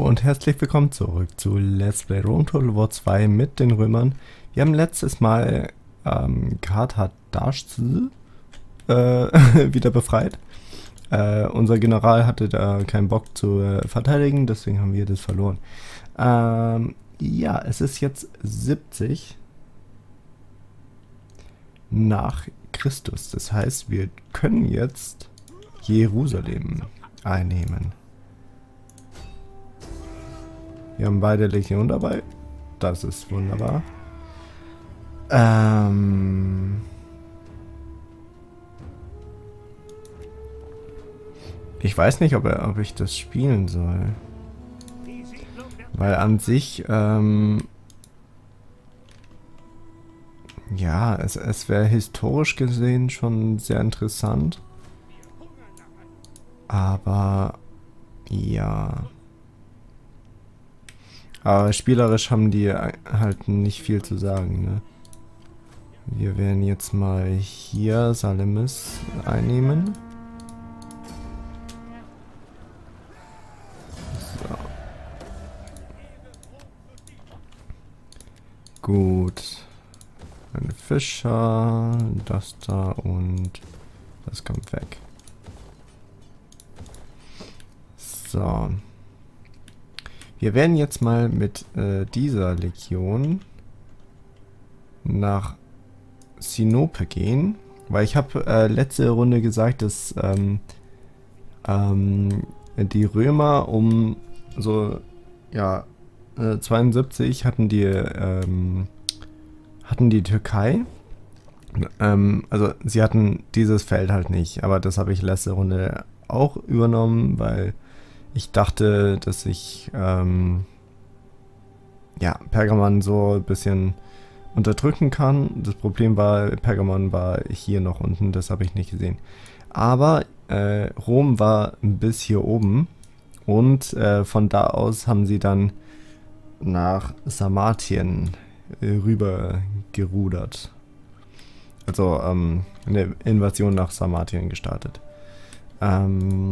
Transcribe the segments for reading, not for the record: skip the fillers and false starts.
und herzlich willkommen zurück zu Let's Play Rome Total War 2 mit den Römern. Wir haben letztes Mal Karthadasch wieder befreit. Unser General hatte da keinen Bock zu verteidigen, deswegen haben wir das verloren. Ja, es ist jetzt 70 nach Christus. Das heißt, wir können jetzt Jerusalem einnehmen. Wir haben beide Legionen dabei. Das ist wunderbar. Ich weiß nicht, ob ich das spielen soll. Weil an sich, ja, es wäre historisch gesehen schon sehr interessant. Aber, ja. Aber spielerisch haben die halt nicht viel zu sagen, ne? Wir werden jetzt mal hier Salamis einnehmen. So. Gut. Ein Fischer, das da und das kommt weg. So. Wir werden jetzt mal mit dieser Legion nach Sinope gehen, weil ich habe letzte Runde gesagt, dass die Römer um so, ja, 72 hatten die Türkei. Also sie hatten dieses Feld halt nicht, aber das habe ich letzte Runde auch übernommen, weil ich dachte, dass ich ja, Pergamon so ein bisschen unterdrücken kann. Das Problem war, Pergamon war hier noch unten, das habe ich nicht gesehen. Aber Rom war bis hier oben und von da aus haben sie dann nach Sarmatien rüber gerudert. Also eine Invasion nach Sarmatien gestartet. Da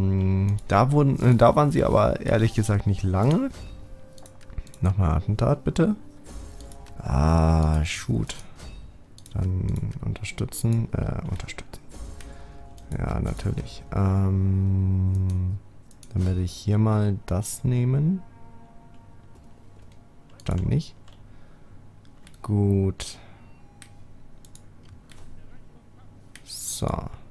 waren sie aber ehrlich gesagt nicht lange. Nochmal Attentat bitte. Ah, shoot. Dann unterstützen. Unterstützen. Ja, natürlich. Dann werde ich hier mal das nehmen. Dann nicht. Gut. So.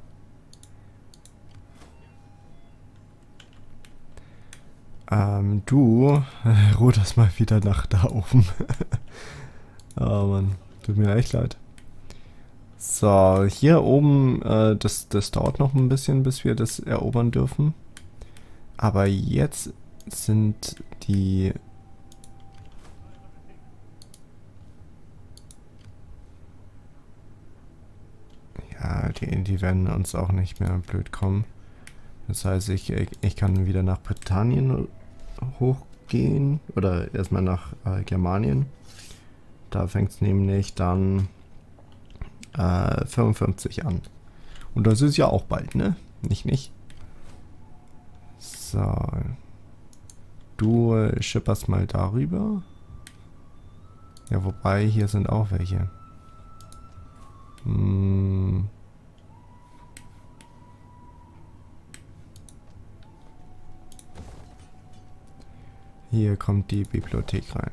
Du ruderst mal wieder nach da oben. Oh Mann, tut mir echt leid. So, hier oben, das dauert noch ein bisschen, bis wir das erobern dürfen. Aber jetzt sind die... Ja, die werden uns auch nicht mehr blöd kommen. Das heißt, ich kann wieder nach Britannien hochgehen. Oder erstmal nach Germanien. Da fängt es nämlich dann 55 an. Und das ist ja auch bald, ne? Nicht? So. Du schipperst mal darüber. Ja, wobei, hier sind auch welche. Hier kommt die Bibliothek rein.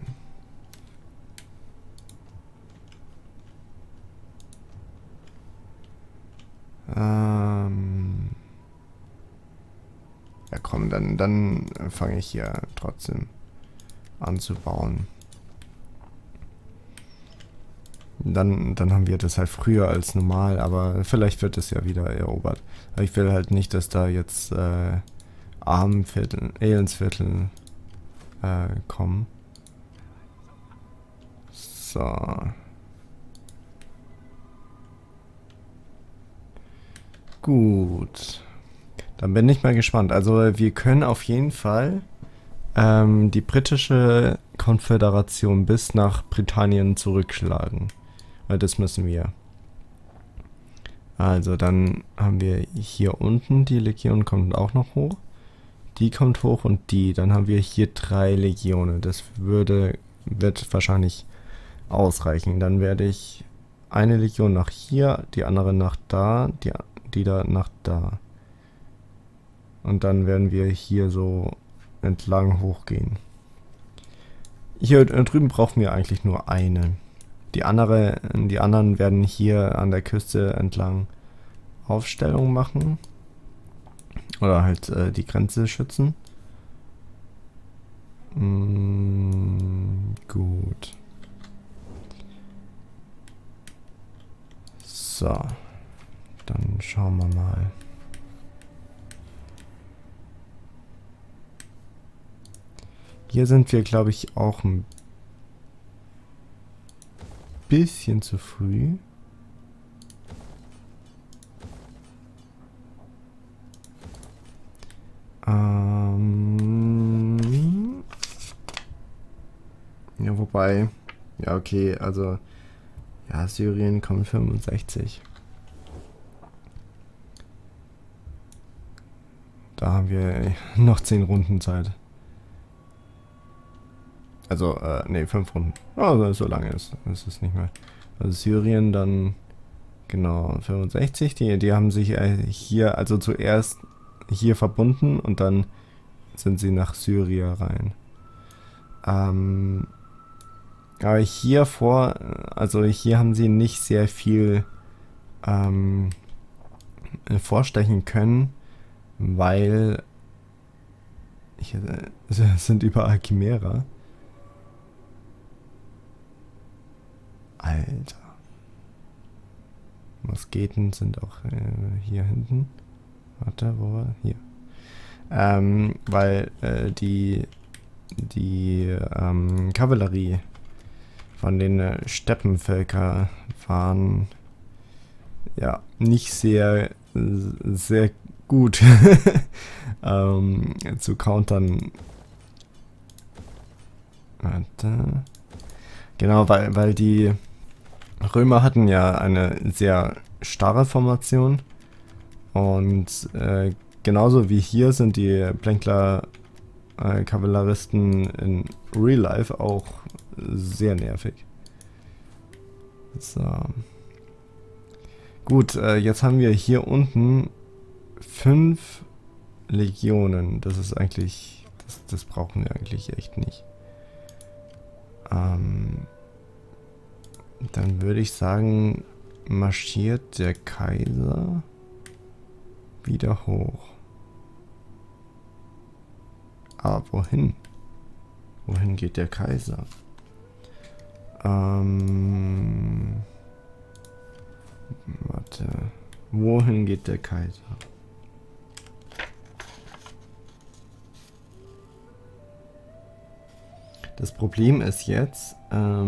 Ja komm, dann fange ich hier trotzdem an zu bauen. Dann haben wir das halt früher als normal, aber vielleicht wird es ja wieder erobert. Aber ich will halt nicht, dass da jetzt Armenviertel, Elendsviertel kommen. So. Gut. Dann bin ich mal gespannt. Also wir können auf jeden Fall die britische Konföderation bis nach Britannien zurückschlagen. Weil das müssen wir. Also dann haben wir hier unten, die Legion kommt auch noch hoch. Die kommt hoch und die. Dann haben wir hier 3 Legionen. Das wird wahrscheinlich ausreichen. Dann werde ich eine Legion nach hier, die andere nach da, die da nach da. Und dann werden wir hier so entlang hochgehen. Hier drüben brauchen wir eigentlich nur eine. Die anderen werden hier an der Küste entlang Aufstellung machen. Oder halt die Grenze schützen. Gut. So. Dann schauen wir mal. Hier sind wir, glaube ich, auch ein bisschen zu früh. Ja, wobei, ja, okay, also, ja, Syrien kommt 65. Da haben wir noch 10 Runden Zeit. Also, ne, 5 Runden. Also, so lange ist es nicht mehr. Also, Syrien dann, genau, 65. Die haben sich hier, also zuerst hier verbunden und dann sind sie nach Syrien rein. Aber hier also hier haben sie nicht sehr viel vorstechen können, weil hier sind überall Chimera. Alter. Musketen sind auch hier hinten. Warte, wo war? Hier. Weil die Kavallerie von den Steppenvölker waren ja nicht sehr gut zu countern. Warte. Genau, weil die Römer hatten ja eine sehr starre Formation und genauso wie hier sind die Plänkler Kavalleristen in Real Life auch sehr nervig. So. Gut, jetzt haben wir hier unten 5 Legionen. Das ist eigentlich, das brauchen wir eigentlich echt nicht. Dann würde ich sagen, marschiert der Kaiser wieder hoch. Aber wohin? Wohin geht der Kaiser? Warte. Wohin geht der Kaiser? Das Problem ist jetzt,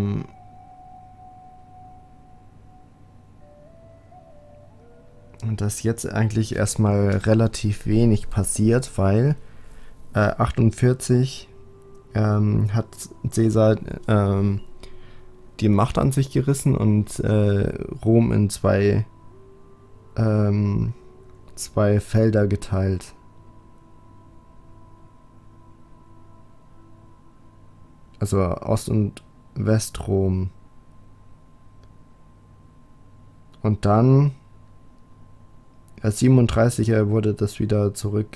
dass jetzt eigentlich erstmal relativ wenig passiert, weil 48 hat Caesar die Macht an sich gerissen und Rom in zwei Felder geteilt. Also Ost- und Westrom. Und dann als 37er wurde das wieder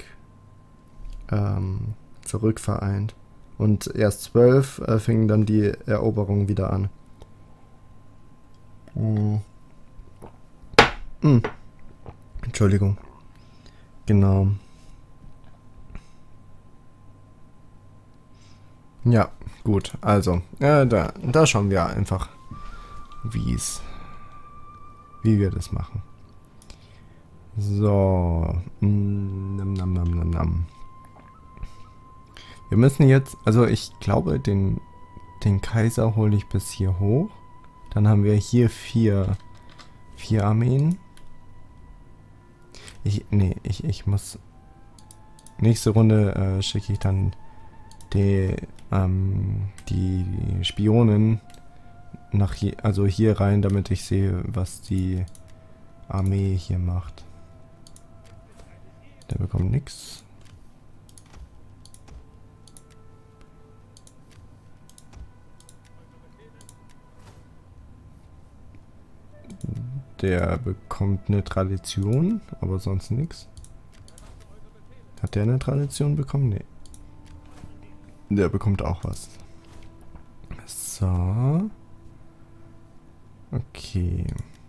zurückvereint. Und erst 12 fingen dann die Eroberung wieder an. Entschuldigung. Genau. Ja, gut. Also, da schauen wir einfach, wie wir das machen. So. Wir müssen jetzt, also ich glaube, den Kaiser hole ich bis hier hoch. Dann haben wir hier vier Armeen. Ich muss... Nächste Runde schicke ich dann die Spionen nach hier rein, damit ich sehe, was die Armee hier macht. Der bekommt nichts. Der bekommt eine Tradition, aber sonst nichts. Hat der eine Tradition bekommen? Nee. Der bekommt auch was. So. Okay.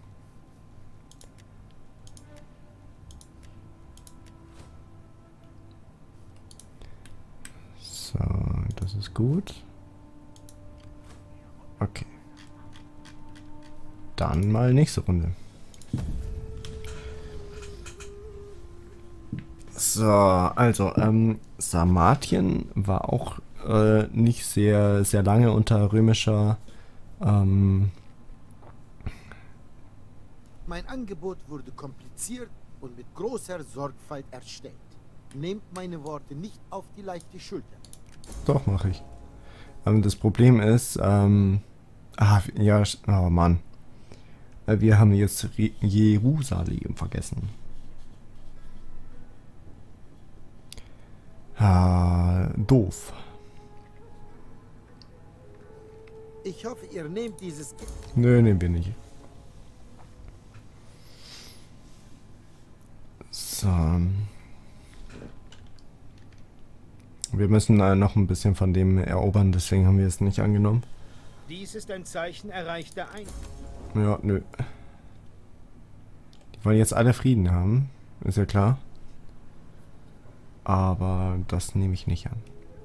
So, das ist gut. Okay. Dann mal nächste Runde. So, also, Sarmatien war auch nicht sehr, sehr lange unter römischer. Mein Angebot wurde kompliziert und mit großer Sorgfalt erstellt. Nehmt meine Worte nicht auf die leichte Schulter. Doch, mache ich. Das Problem ist, ja, oh Mann. Wir haben jetzt Jerusalem vergessen. Doof. Ich hoffe, ihr nehmt dieses... Nö, nehmen wir nicht. So. Wir müssen noch ein bisschen von dem erobern, deswegen haben wir es nicht angenommen. Dies ist ein Zeichen erreichter Einigkeit. Ja, nö. Die wollen jetzt alle Frieden haben, ist ja klar. Aber das nehme ich nicht an.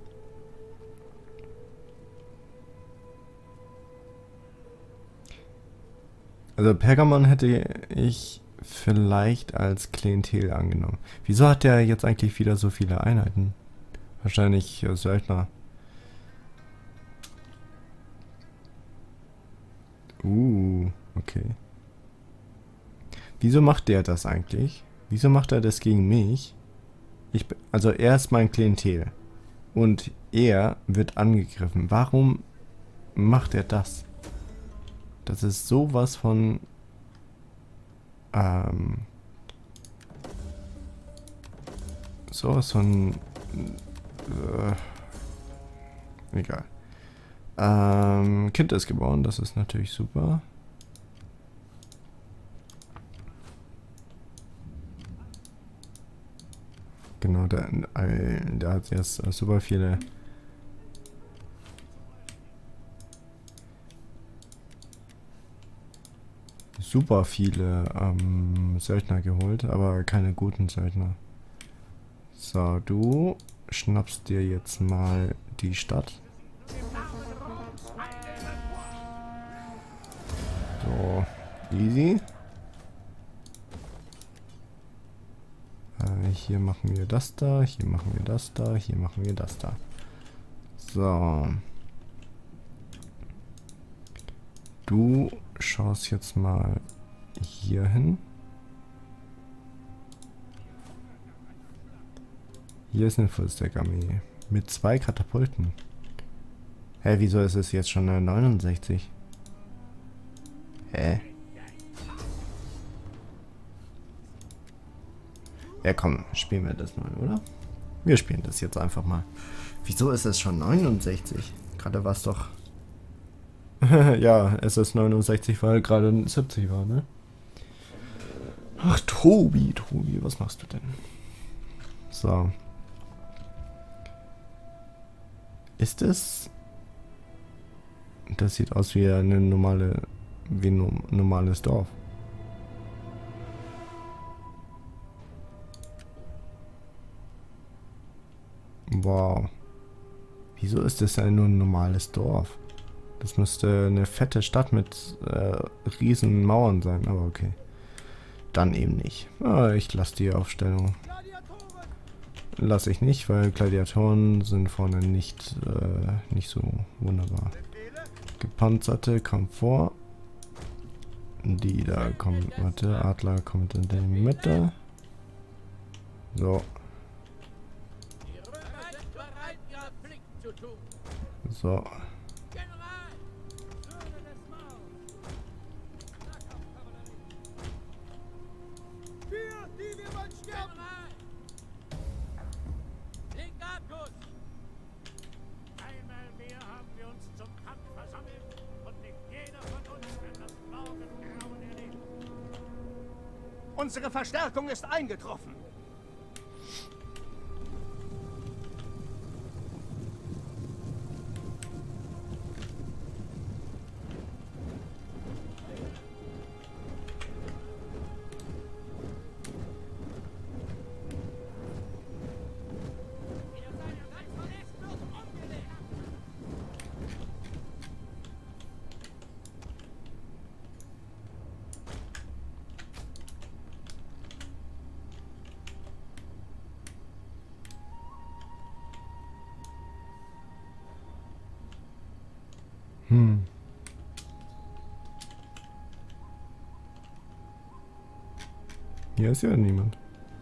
Also Pergamon hätte ich vielleicht als Klientel angenommen. Wieso hat der jetzt eigentlich wieder so viele Einheiten? Wahrscheinlich Söldner. Okay. Wieso macht der das eigentlich? Wieso macht er das gegen mich? Also er ist mein Klientel. Und er wird angegriffen. Warum macht er das? Das ist sowas von... sowas von... egal. Kind ist geboren, das ist natürlich super. Genau, der hat jetzt super viele... super viele Söldner geholt, aber keine guten Söldner. So, du schnappst dir jetzt mal die Stadt. So, easy. Hier machen wir das da, hier machen wir das da, hier machen wir das da. So. Du schaust jetzt mal hier hin. Hier ist eine Fullstack-Armee mit 2 Katapulten. Hä, wieso ist es jetzt schon eine 69? Hä? Ja komm, spielen wir das mal, oder? Wir spielen das jetzt einfach mal. Wieso ist es schon 69? Gerade war es doch... ja, es ist 69, weil gerade 70 war, ne? Ach, Tobi, was machst du denn? So. Ist es... Das sieht aus wie eine normale... wie ein normales Dorf. Wow. Wieso ist das nur ein normales Dorf? Das müsste eine fette Stadt mit riesen Mauern sein, aber okay. Dann eben nicht. Ah, ich lasse die Aufstellung. Lasse ich nicht, weil Gladiatoren sind vorne nicht so wunderbar. Gepanzerte kommen vor. Die da kommen, warte, Adler kommt in die Mitte. So. So. Unsere Verstärkung ist eingetroffen. Hier ist ja niemand.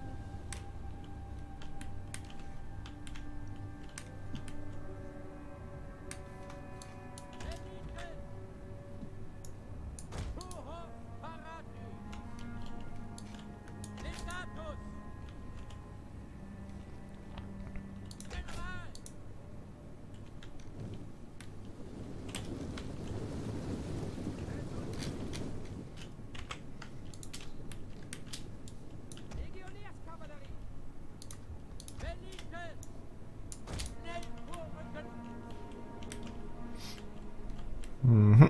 Mhm.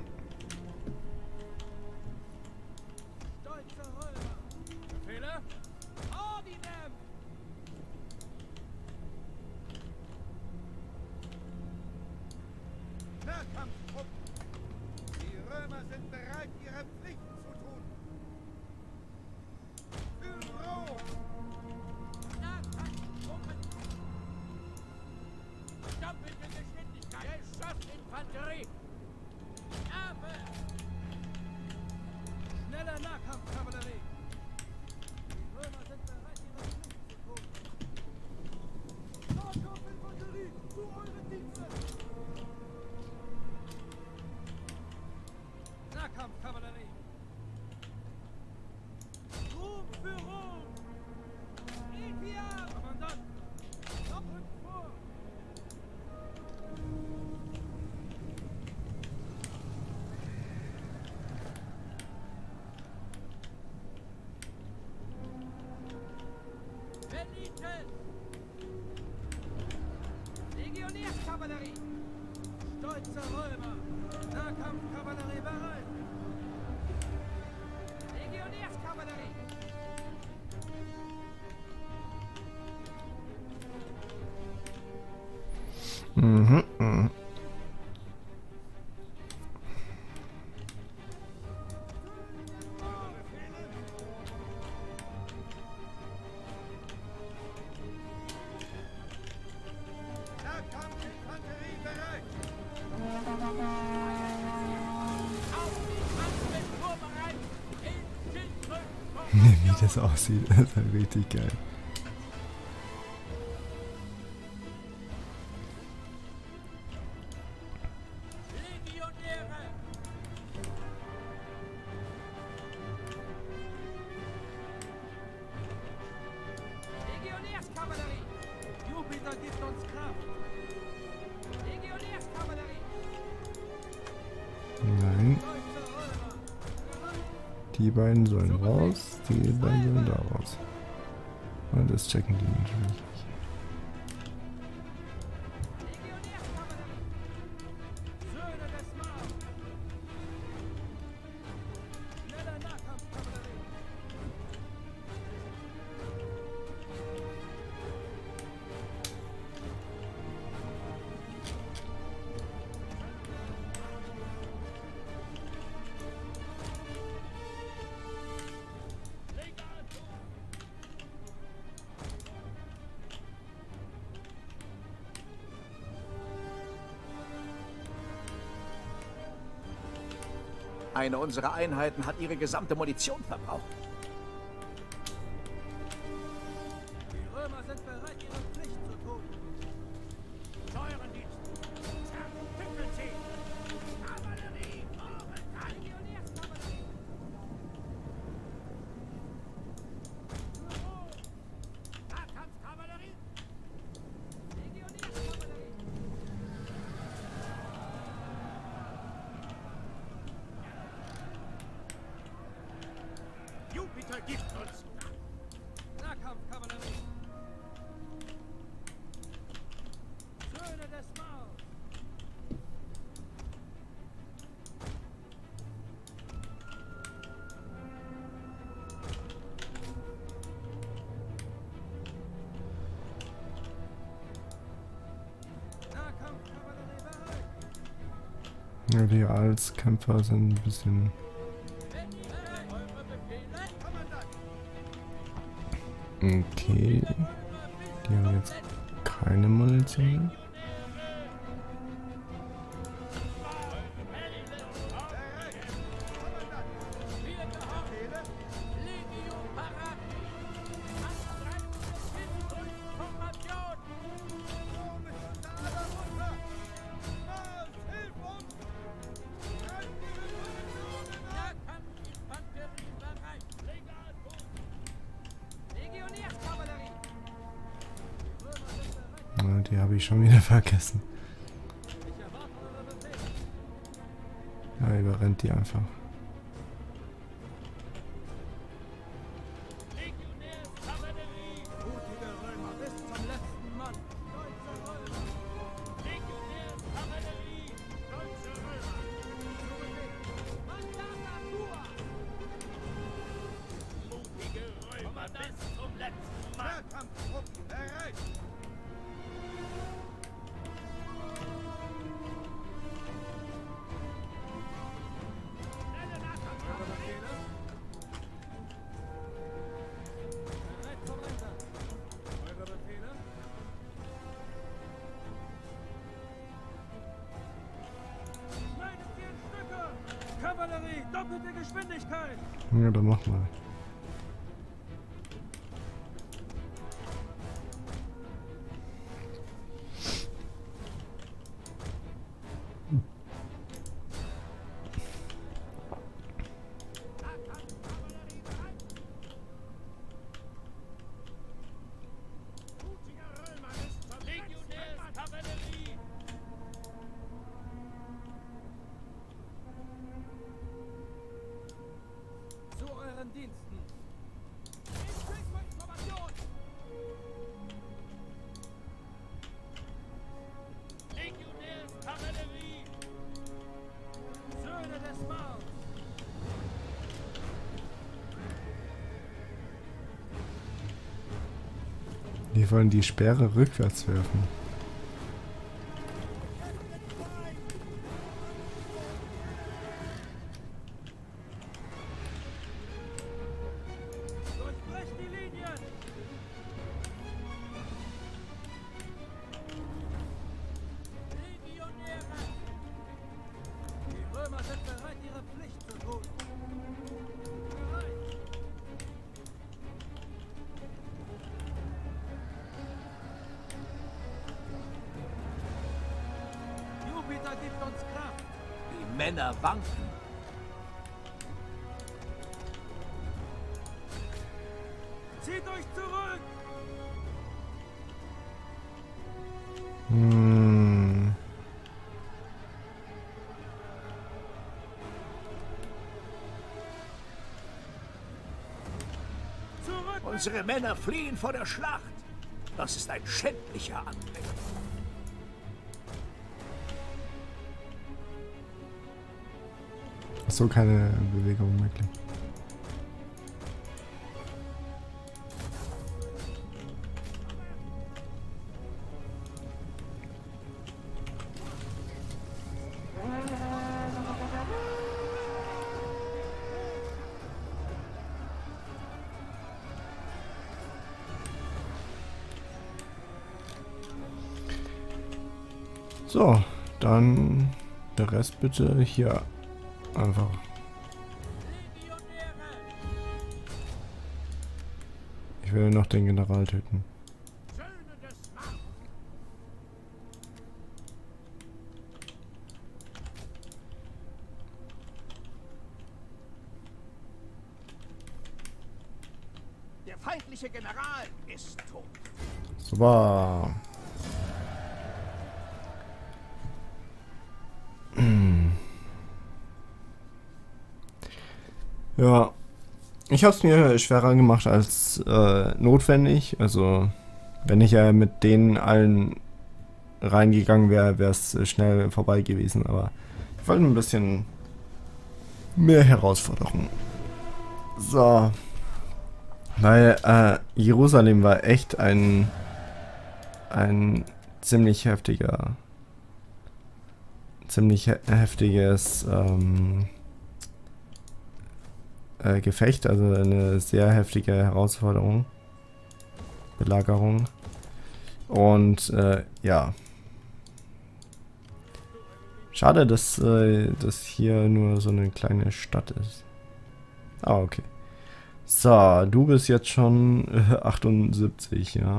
Nahkampftruppen. Die Römer sind bereit, ihre Pflichten zu tun. Für Rom! Nahkampftruppen. Doppelte Geschwindigkeit. Geschossinfanterie. Abwe. Schneller Nahkampfkavallerie. Die Römer sind bereit, ihre Pflichten zu tun. Nahkampfinfanterie, zu euren Diensten! Nahkampfkavallerie. Rom für Rom! Epia! Kommandant! Rückt vor! Benitez! Legionärskavallerie! Stolze Römer! Nahkampfkavallerie bereit! Legionärskavallerie! Mhm. Mhm. Nahkampfinfanterie bereit! Wie das aussieht, das ist halt richtig geil. Legionäre! Legionärskavallerie! Jupiter gibt uns Kraft! Legionärskavallerie! Nein, Stolze Römer! die beiden sollen raus, die beiden sollen da raus. Und das checken die natürlich nicht. Legionärskavallerie! Söhne des Mars! Schneller Nahkampfkavallerie! Eine unserer Einheiten hat ihre gesamte Munition verbraucht. Die Römer sind bereit, ihre Pflicht zu tun. Steuerendienst! Zerstückeln sie! Kavallerie! Vorrücken! Legionärskavallerie! Nahkampfkavallerie! Legionärskavallerie! Jupiter gibt uns Nahkampfkavallerie. Söhne des Mars. Nahkampfkavallerie bereit. Ja, die Als-Kämpfer sind ein bisschen... Okay. Die haben jetzt keine Munition. Na, die habe ich schon wieder vergessen. Ja, überrennt die einfach. Mutige Römer bis zum letzten Mann. Deutsche Römer. Legionärskavallerie. Deutsche Römer. Mutige Römer bis zum letzten Mann. Nahkampftruppen bereit. Schnelle Nahkampfkavallerie. Bereit zum Einsatz. Eure Befehle? Schneidet sie in Stücke! Kavallerie, doppelte Geschwindigkeit! Ja, dann mach mal. Mutiger Römer ist zum Legionärskavallerie! Zu euren Diensten! Information! Legionärskavallerie! Söhne des Mars! Die wollen die Speere rückwärts werfen. Durchbrecht die Linien! Legionäre! Die Römer sind bereit, ihre Pflicht zu tun. Bereit! Jupiter gibt uns Kraft. Die Männer wanken. Zieht euch zurück! Hm. Zurück! Unsere Männer fliehen vor der Schlacht. Das ist ein schändlicher Anblick. So, keine Bewegung möglich. So, dann der Rest bitte hier einfach. Ich will noch den General töten. Söhne des Mars! Der feindliche General ist tot. Super. Ja, Ich habe es mir schwerer gemacht als notwendig. Also, wenn ich ja mit denen allen reingegangen wäre, wäre es schnell vorbei gewesen. Aber ich wollte ein bisschen mehr Herausforderungen. So. Weil Jerusalem war echt ein ziemlich heftiges Gefecht, also eine sehr heftige Herausforderung, Belagerung. Und ja. Schade, dass das hier nur so eine kleine Stadt ist. Ah, okay. So, du bist jetzt schon 78, ja.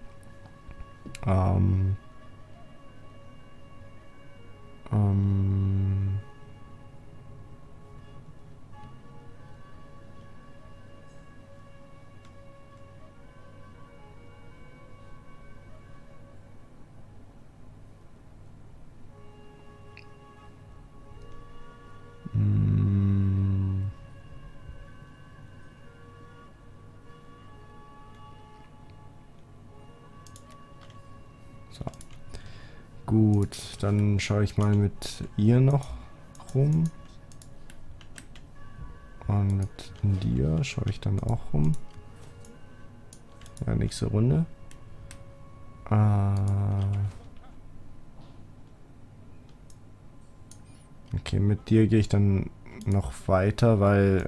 So. Gut, dann schaue ich mal mit ihr noch rum. Und mit dir schaue ich dann auch rum. Ja, nächste Runde. Okay, mit dir gehe ich dann noch weiter, weil,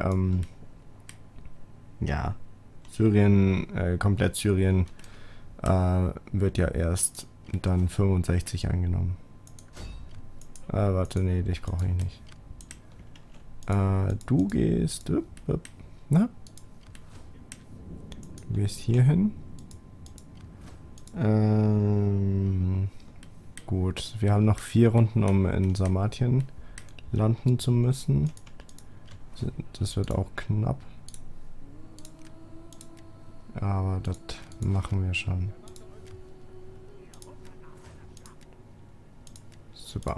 ja, Syrien, komplett Syrien, wird ja erst dann 65 angenommen. Warte, nee, dich brauche ich nicht. Du gehst, na? Du gehst hier hin. Gut, wir haben noch 4 Runden, um in Sarmatien landen zu müssen. Das wird auch knapp. Aber das machen wir schon. Super.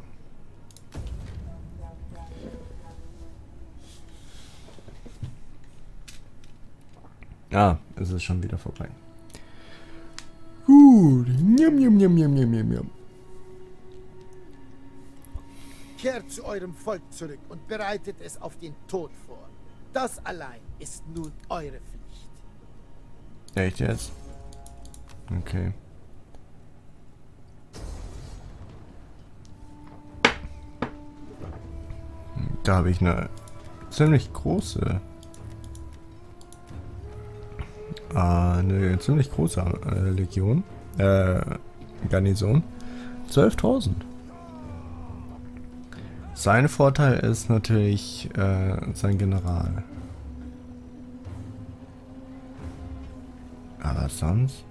Ah, es ist schon wieder vorbei. Gut. Njam, njam, njam, njam, njam, njam, njam. Kehrt zu eurem Volk zurück und bereitet es auf den Tod vor. Das allein ist nun eure Pflicht. Echt jetzt? Okay. Da habe ich eine ziemlich große Legion. Garnison. 12.000. Sein Vorteil ist natürlich sein General. Aber sonst?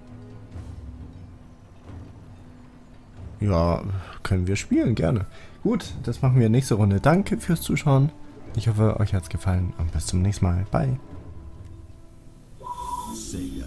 Ja, können wir spielen, gerne. Gut, das machen wir nächste Runde. Danke fürs Zuschauen. Ich hoffe, euch hat es gefallen und bis zum nächsten Mal. Bye. Sega.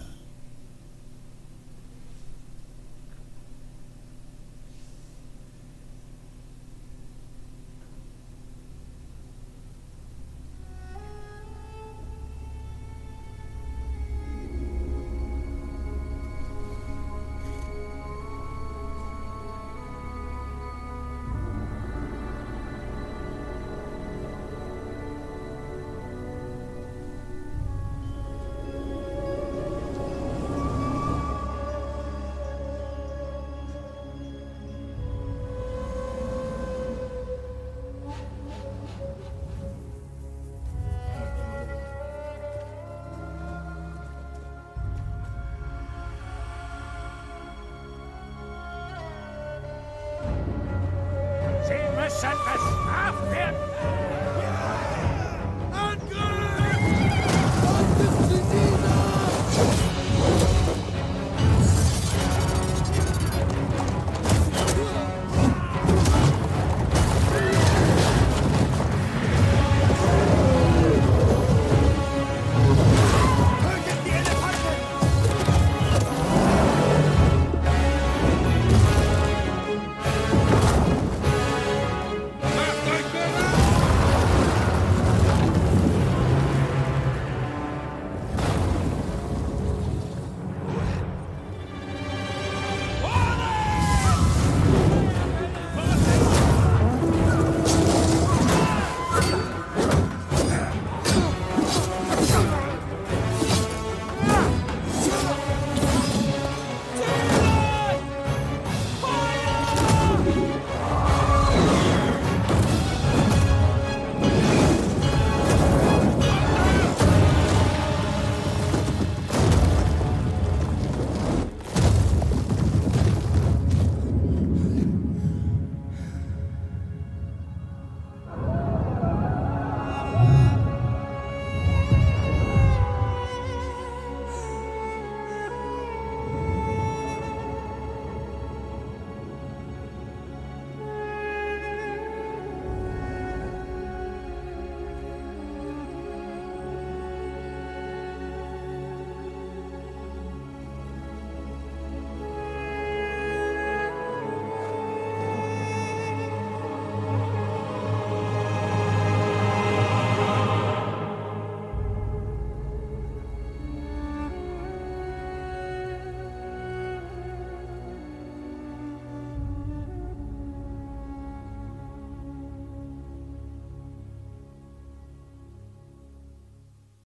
Sie müssen es